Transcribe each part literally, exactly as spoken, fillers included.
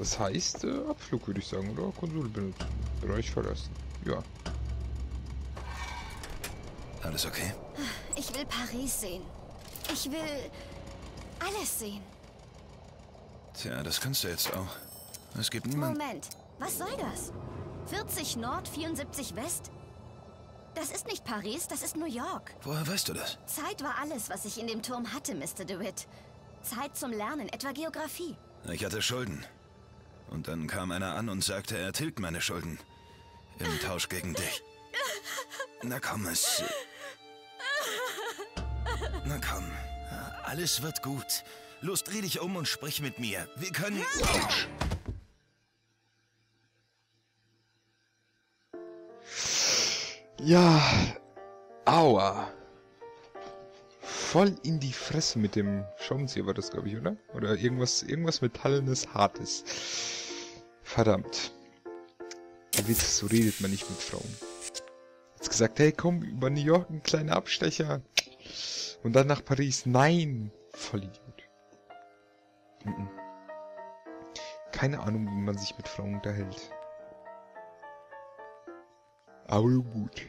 Das heißt, äh, Abflug würde ich sagen, oder? Konsole benutzen. Bereich verlassen. Ja. Alles okay? Ich will Paris sehen. Ich will alles sehen. Tja, das kannst du jetzt auch. Es gibt niemanden... Moment, was soll das? vierzig Nord, vierundsiebzig West? Das ist nicht Paris, das ist New York. Woher weißt du das? Zeit war alles, was ich in dem Turm hatte, Mister DeWitt. Zeit zum Lernen, etwa Geografie. Ich hatte Schulden. Und dann kam einer an und sagte, er tilgt meine Schulden. Im Tausch gegen dich. Na komm, es... Na komm. Alles wird gut. Los, dreh dich um und sprich mit mir. Wir können... Autsch. Ja. Aua. Voll in die Fresse mit dem Schraubenzieher war das, glaube ich, oder? Oder irgendwas, irgendwas Metallenes, Hartes. Verdammt. David, so redet man nicht mit Frauen. Jetzt gesagt, hey, komm, über New York ein kleiner Abstecher. Und dann nach Paris. Nein. Voll Idiot. Mhm. Keine Ahnung, wie man sich mit Frauen unterhält. Aber gut.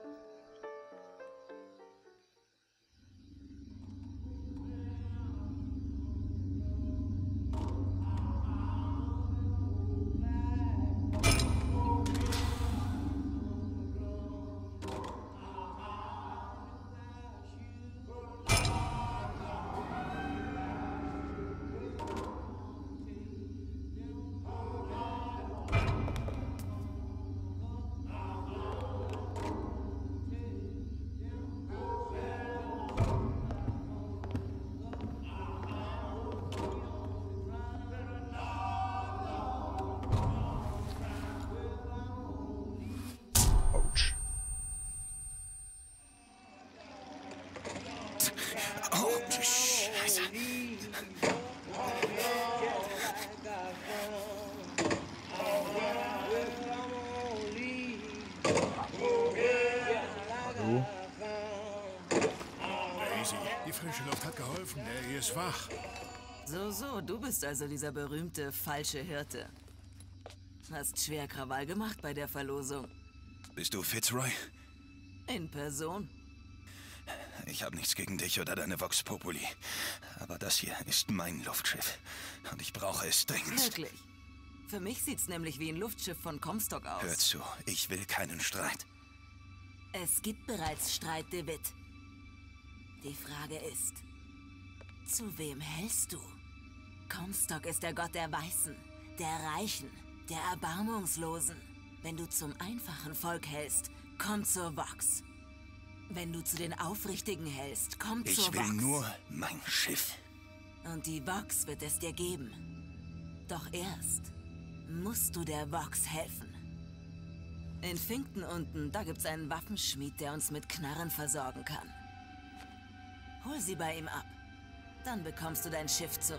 Oh, Scheiße. Hallo? Daisy, die frische Luft hat geholfen. Der hier ist wach. So, so, du bist also dieser berühmte falsche Hirte. Hast schwer Krawall gemacht bei der Verlosung. Bist du Fitzroy? In Person. Ich habe nichts gegen dich oder deine Vox Populi. Aber das hier ist mein Luftschiff. Und ich brauche es dringend. Wirklich. Für mich sieht's nämlich wie ein Luftschiff von Comstock aus. Hör zu, ich will keinen Streit. Es gibt bereits Streit, DeWitt. Die Frage ist, zu wem hältst du? Comstock ist der Gott der Weißen, der Reichen, der Erbarmungslosen. Wenn du zum einfachen Volk hältst, komm zur Vox. Wenn du zu den Aufrichtigen hältst, komm zur Vox. Ich will nur mein Schiff. Und die Vox wird es dir geben. Doch erst musst du der Vox helfen. In Finkton unten, da gibt's einen Waffenschmied, der uns mit Knarren versorgen kann. Hol sie bei ihm ab. Dann bekommst du dein Schiff zurück.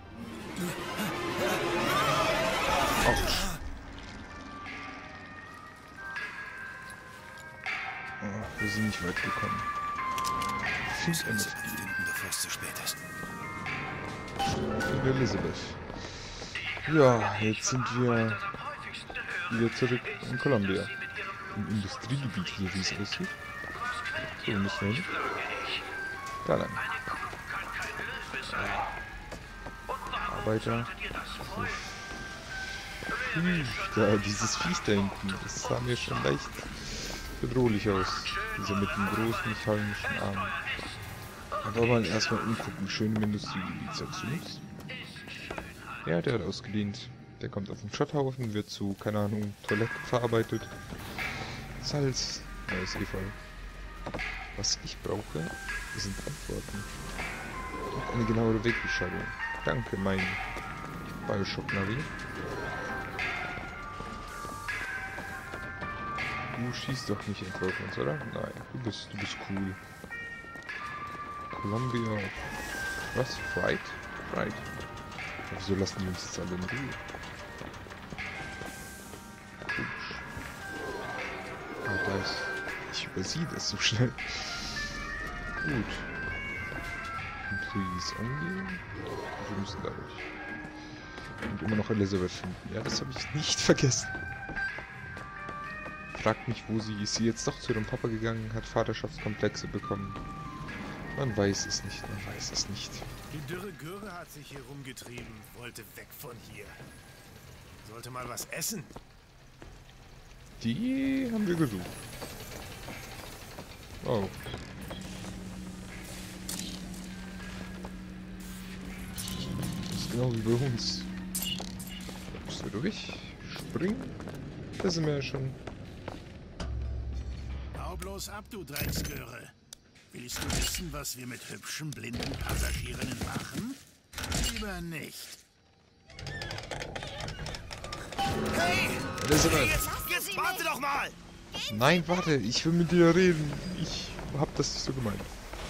Autsch. Oh, wir sind nicht weit gekommen. Ich muss uns finden, bevor es zu spät ist. Und Elizabeth. Ja, jetzt sind wir wieder zurück in Columbia. Im Industriegebiet hier, wie es aussieht. So, wir müssen hin. Da lang. Arbeiter. Hm, da, dieses Viech da hinten, das sah mir schon leicht bedrohlich aus. Dieser mit den großen mechanischen Armen. Aber mal erstmal umgucken, schön im Industriegebiet, sagst du nichts? Ja, der hat ausgedient. Der kommt auf den Schotthaufen, wird zu, keine Ahnung, Toilette verarbeitet. Salz, neues Efeu. Was ich brauche, sind Antworten. Und eine genauere Wegbeschreibung. Danke, mein Bioshock-Navi. Du schießt doch nicht etwa auf uns, oder? Nein, du bist, du bist cool. Columbia. Was? Fright? Fright. Wieso lassen die uns jetzt alle in Ruhe? Komisch. Ah, da ist... Ich übersehe das so schnell. Gut. Und Please angehen. Wir müssen dadurch. Und immer noch Elisabeth finden. Ja, das habe ich nicht vergessen. Fragt mich, wo sie ist. Sie jetzt doch zu ihrem Papa gegangen, hat Vaterschaftskomplexe bekommen. Man weiß es nicht, man weiß es nicht. Die dürre Göre hat sich hier rumgetrieben, wollte weg von hier. Sollte mal was essen. Die haben wir gesucht. Oh. Das ist genau wie bei uns. Da bist du durch. Springen. Da sind wir ja schon. Hau bloß ab, du Drecksgöre. Willst du wissen, was wir mit hübschen, blinden Passagierinnen machen? Lieber nicht. Hey! Elisabeth! Jetzt, jetzt warte doch mal! Nein, warte, ich will mit dir reden. Ich hab das nicht so gemeint.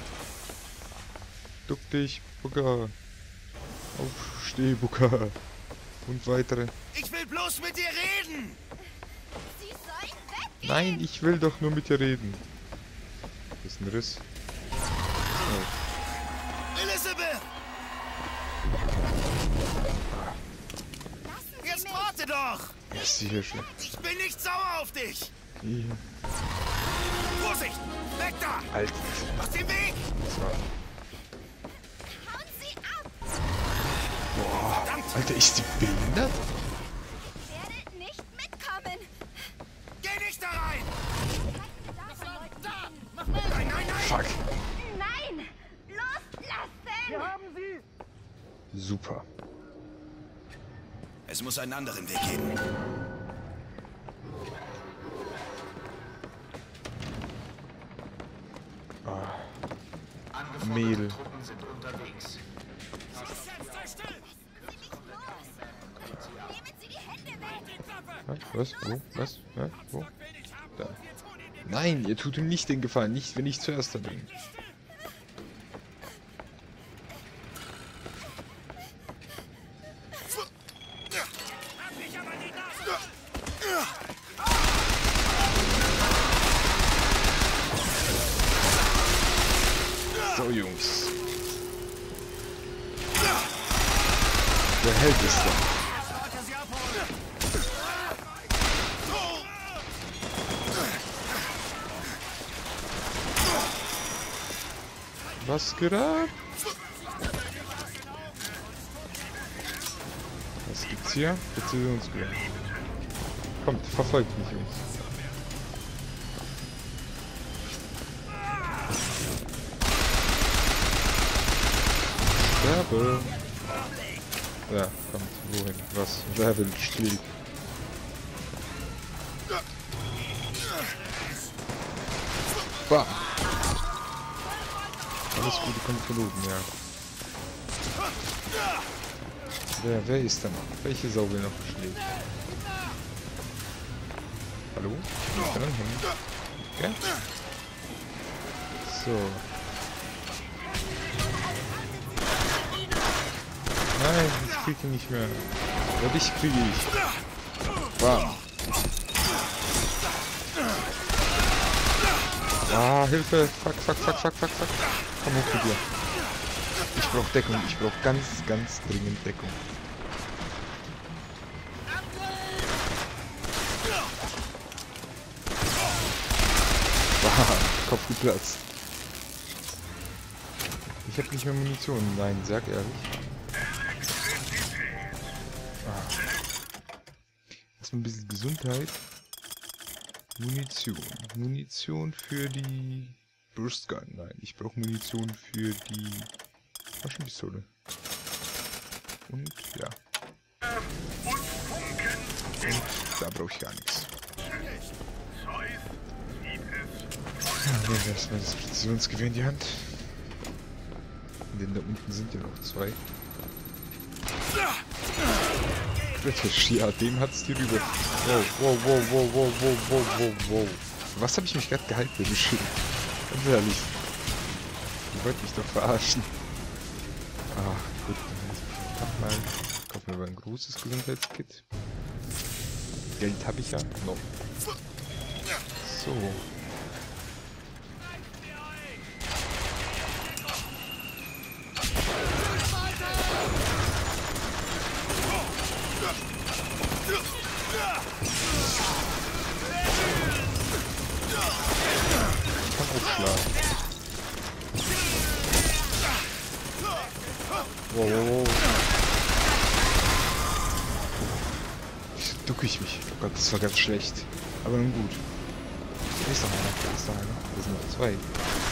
Duck dich, Booker. Aufsteh, Booker. Und weitere. Ich will bloß mit dir reden! Sie sollen weggehen! Nein, ich will doch nur mit dir reden. Das ist ein Riss. Oh. Elisabeth! Lassen Sie Jetzt mich! warte doch! Ja, ist sicher schon. Ich bin nicht sauer auf dich! Hier. Vorsicht! Weg da! Alter. Aus dem Weg! So. Hauen Sie ab! Boah. Alter, ist die behindert? Ich werde nicht mitkommen! Geh nicht da rein! Da! Nein, nein, nein! Fuck. Nein! Loslassen! Super. Es muss einen anderen Weg geben. Mehl. sind unterwegs. Nehmen Sie die Hände weg! Ja, was? Wo? Was? Ja, wo? Da. Nein, ihr tut ihm nicht den Gefallen. Nicht, wenn ich zuerst da bin. So, Jungs. Der Held ist da. Was geht ab? Was gibt's hier? Präzisionsgewehr. Kommt, verfolgt mich, Jungs. Sterbe. Ja, kommt, wohin? Was? Wer will Stieg? Bam! Alles Gute kommt von oben, ja. Wer, wer ist da noch? Welche Sau will noch schlägt? Hallo? Ich kann anhängen. Okay. So. Nein, ich kriege ihn nicht mehr. Ja, dich kriege ich. Bam. Ah, Hilfe! Fuck, fuck, fuck, fuck, fuck, fuck. Komm hoch mit dir. Ich brauche Deckung. Ich brauche ganz, ganz dringend Deckung. Ah, Kopf geplatzt. Ich habe nicht mehr Munition. Nein, sag ehrlich. Ah. Erstmal ein bisschen Gesundheit. Munition. Munition für die Burst Gun. Nein, ich brauche Munition für die Maschinenpistole. Und ja. Und da brauche ich gar nichts. Ja, nehmen wir erstmal das Präzisionsgewehr in die Hand. Denn da unten sind ja noch zwei. Kritisch, ja, dem hat's die rüber. Wow, wow, wow, wow, wow, wow, wow, wow, wow. Was habe ich mich gerade gehalten, du Shit? Ganz ehrlich. Die wollt mich doch verarschen. Ah, gut, dann mach mal. Kaufen wir mal ein großes Gesundheitskit. Geld habe ich ja noch. So. geschlagen. Wow, wow, wow. Wieso ducke ich mich? Oh Gott, das war ganz schlecht. Aber nun gut. Da ist noch einer, da ist noch einer. Da sind noch zwei.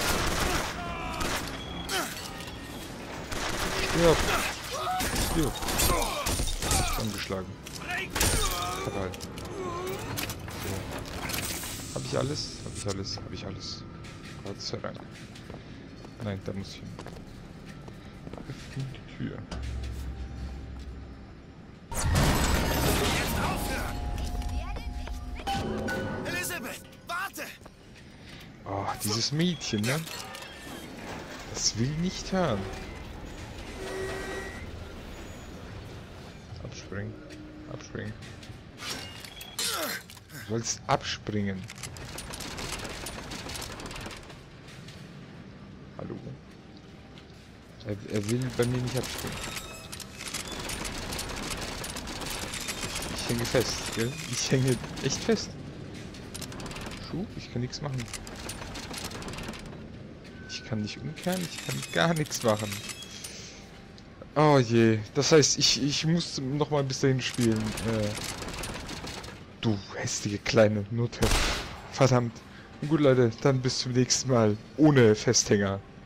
Stirb! Stirb! Angeschlagen. Fatal. So. Hab ich alles? Hab ich alles? Hab ich alles? Gott sei Dank. Nein, da muss ich hin. Öffnen die Tür. Elisabeth, warte! Oh, dieses Mädchen, ne? Das will nicht hören. Abspringen. Abspringen. Du sollst abspringen. Hallo? Er, er will bei mir nicht abspringen. Ich, ich hänge fest, gell? Ich hänge echt fest. Schuh, ich kann nichts machen. Ich kann nicht umkehren, ich kann gar nichts machen. Oh je, das heißt, ich, ich muss noch mal bis dahin spielen. Äh, du hässliche kleine Nutte. Verdammt. Gut, Leute, dann bis zum nächsten Mal. Ohne Festhänger.